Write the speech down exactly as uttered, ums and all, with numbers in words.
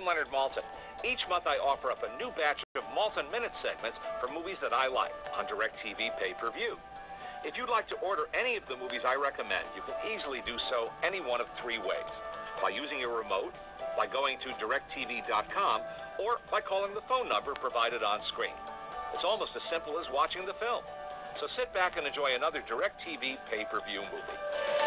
Leonard Maltin. Each month I offer up a new batch of Maltin Minute segments for movies that I like on DIRECTV pay-per-view. If you'd like to order any of the movies I recommend, you can easily do so any one of three ways. By using your remote, by going to direct T V dot com, or by calling the phone number provided on screen. It's almost as simple as watching the film. So sit back and enjoy another DIRECTV pay-per-view movie.